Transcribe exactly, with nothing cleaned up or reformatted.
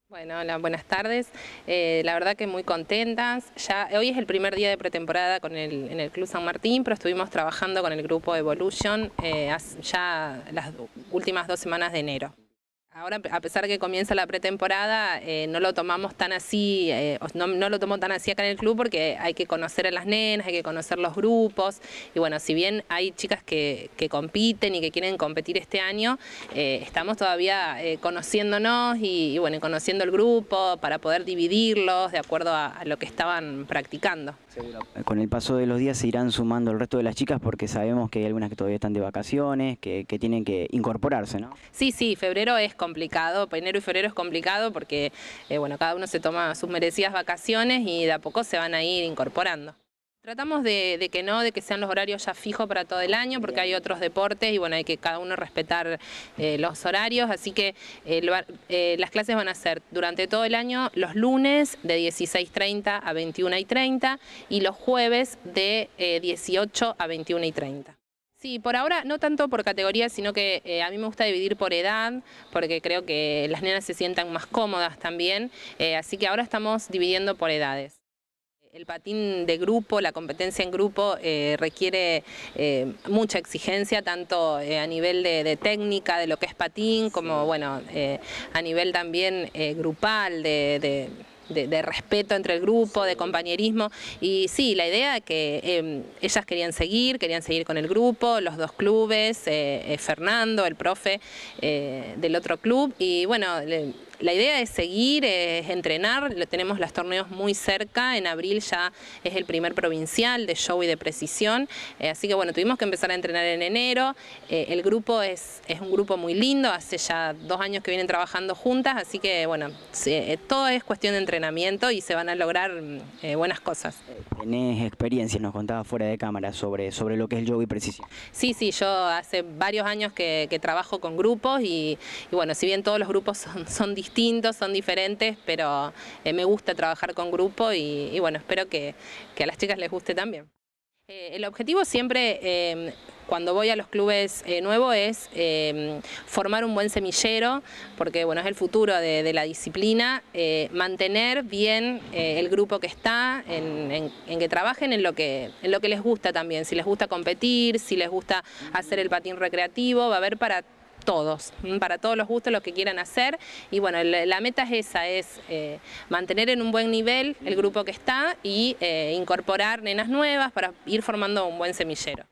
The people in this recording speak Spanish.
Bueno, hola, buenas tardes. Eh, la verdad que muy contentas. Ya, hoy es el primer día de pretemporada con el, en el Club San Martín, pero estuvimos trabajando con el grupo Evolution eh, ya las últimas dos semanas de enero. Ahora, a pesar de que comienza la pretemporada, eh, no lo tomamos tan así, eh, no, no lo tomo tan así acá en el club porque hay que conocer a las nenas, hay que conocer los grupos. Y bueno, si bien hay chicas que, que compiten y que quieren competir este año, eh, estamos todavía eh, conociéndonos y, y bueno, conociendo el grupo para poder dividirlos de acuerdo a, a lo que estaban practicando. Seguro. Con el paso de los días se irán sumando el resto de las chicas porque sabemos que hay algunas que todavía están de vacaciones, que, que tienen que incorporarse, ¿no? Sí, sí, febrero es complicado, enero y febrero es complicado porque eh, bueno, cada uno se toma sus merecidas vacaciones y de a poco se van a ir incorporando. Tratamos de, de que no, de que sean los horarios ya fijos para todo el año, porque hay otros deportes y bueno, hay que cada uno respetar eh, los horarios, así que eh, lo, eh, las clases van a ser durante todo el año los lunes de dieciséis treinta a veintiuna y treinta y los jueves de eh, dieciocho a veintiuna y treinta. Sí, por ahora no tanto por categoría, sino que eh, a mí me gusta dividir por edad, porque creo que las nenas se sientan más cómodas también, eh, así que ahora estamos dividiendo por edades. El patín de grupo, la competencia en grupo eh, requiere eh, mucha exigencia, tanto eh, a nivel de, de técnica, de lo que es patín, como bueno, eh, a nivel también eh, grupal, de... de De, de respeto entre el grupo, de compañerismo. Y sí, la idea es que eh, ellas querían seguir, querían seguir con el grupo, los dos clubes, eh, eh, Fernando, el profe eh, del otro club. Y bueno, le, la idea es seguir, es entrenar, tenemos los torneos muy cerca, en abril ya es el primer provincial de show y de precisión, eh, así que bueno, tuvimos que empezar a entrenar en enero, eh, el grupo es, es un grupo muy lindo, hace ya dos años que vienen trabajando juntas, así que bueno, sí, eh, todo es cuestión de entrenamiento y se van a lograr eh, buenas cosas. Tenés experiencia, nos contabas fuera de cámara, sobre, sobre lo que es el show y precisión. Sí, sí, yo hace varios años que, que trabajo con grupos y, y bueno, si bien todos los grupos son, son distintos, son diferentes, pero eh, me gusta trabajar con grupo y, y bueno, espero que, que a las chicas les guste también. Eh, el objetivo siempre, eh, cuando voy a los clubes eh, nuevos, es eh, formar un buen semillero, porque bueno, es el futuro de, de la disciplina, eh, mantener bien eh, el grupo que está, en, en, en que trabajen en lo que, en lo que les gusta también, si les gusta competir, si les gusta hacer el patín recreativo, va a haber para todos, para todos los gustos, los que quieran hacer, y bueno, la meta es esa, es eh, mantener en un buen nivel el grupo que está y eh, incorporar nenas nuevas para ir formando un buen semillero.